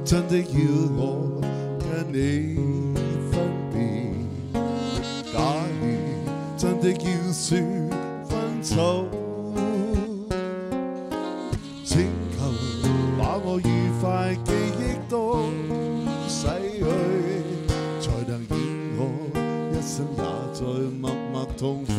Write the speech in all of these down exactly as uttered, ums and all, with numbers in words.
真的要我跟你分別。假如真的要說分手，請求把我愉快記憶都洗去，才能演我一生也在默默痛苦。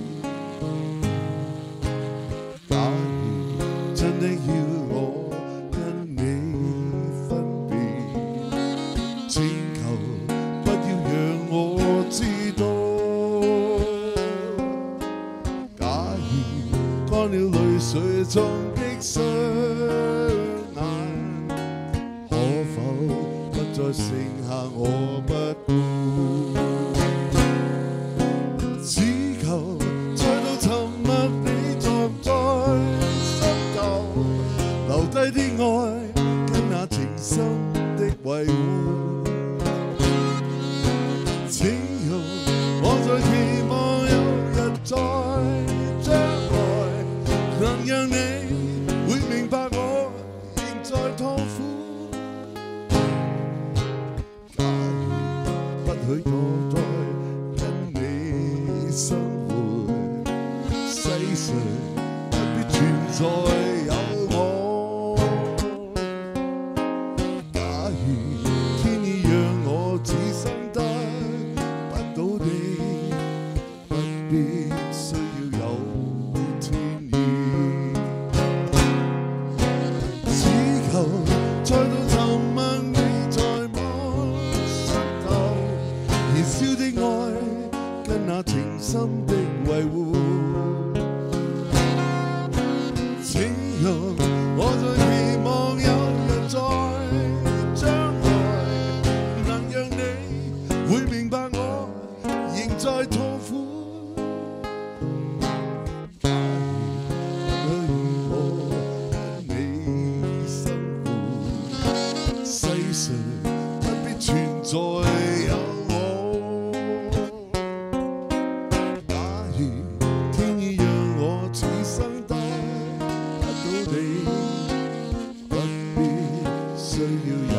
假如真的要我跟你分別，請求不要讓我知道。假如乾了淚水中的雙眼，可否不再剩下我不顧？只求再度沉默你藏在心頭，留低的愛跟那情深的維護。請用我在期望有日再將來，能讓你會明白我仍在痛苦。假如不許我再跟你生活，世上不必存在有我。假如天意讓我此生得不到你，不必需要有天意。只求再度沉默你在我心頭，燃燒的愛跟那情深的維護。請讓我在期望有日再將來，能讓你會明白我仍在痛苦。假如我跟你生活，世上不必存在有我。假如天意讓我此生得不到你，不必需要有